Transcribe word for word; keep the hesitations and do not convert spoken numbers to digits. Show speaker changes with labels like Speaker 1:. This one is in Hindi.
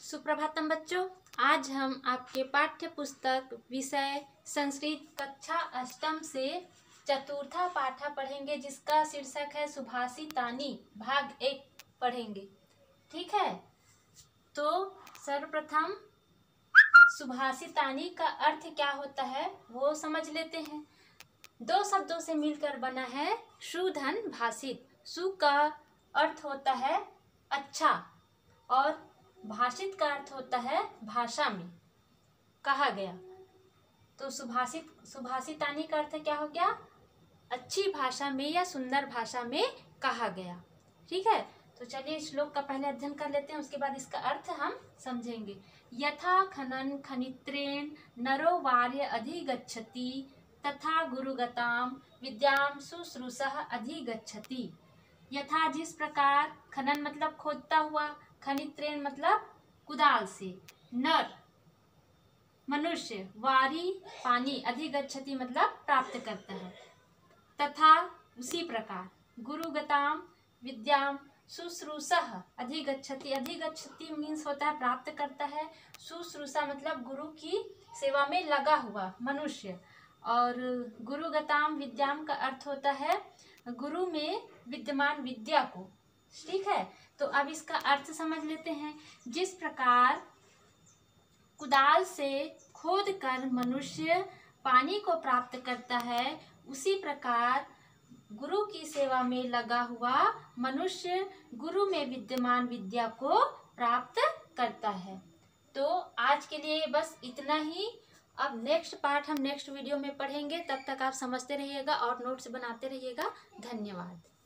Speaker 1: सुप्रभातम बच्चों, आज हम आपके पाठ्य पुस्तक विषय संस्कृत कक्षा अष्टम से चतुर्था पाठा पढ़ेंगे, जिसका शीर्षक है सुभाषितानी भाग एक पढ़ेंगे। ठीक है, तो सर्वप्रथम सुभाषितानी का अर्थ क्या होता है वो समझ लेते हैं। दो शब्दों से मिलकर बना है सुधन भाषित। सु का अर्थ होता है अच्छा और भाषित का अर्थ होता है भाषा में कहा गया। तो सुभाषित सुभाषितानी का अर्थ क्या हो गया? अच्छी भाषा में या सुंदर भाषा में कहा गया। ठीक है, तो चलिए श्लोक का पहले अध्ययन कर लेते हैं, उसके बाद इसका अर्थ हम समझेंगे। यथा खनन खनित्रेण नरो वार्य अधिगच्छति तथा गुरुगताम विद्याम शुश्रूषः अधिगच्छति। यथा जिस प्रकार, खनन मतलब खोदता हुआ, खनित्रेण मतलब कुदाल से, नर मनुष्य, वारी पानी, अधिगच्छति मतलब प्राप्त करता है, तथा उसी प्रकार, गुरुगताम विद्याम शुश्रूषः अधिगच्छति। अधिगच्छति मीन्स होता है प्राप्त करता है, शुश्रूषा मतलब गुरु की सेवा में लगा हुआ मनुष्य, और गुरुगताम विद्याम का अर्थ होता है गुरु में विद्यमान विद्या को। ठीक है, तो अब इसका अर्थ समझ लेते हैं। जिस प्रकार कुदाल से खोद कर मनुष्य पानी को प्राप्त करता है, उसी प्रकार गुरु की सेवा में लगा हुआ मनुष्य गुरु में विद्यमान विद्या को प्राप्त करता है। तो आज के लिए बस इतना ही। अब नेक्स्ट पार्ट हम नेक्स्ट वीडियो में पढ़ेंगे, तब तक आप समझते रहिएगा और नोट्स बनाते रहिएगा। धन्यवाद।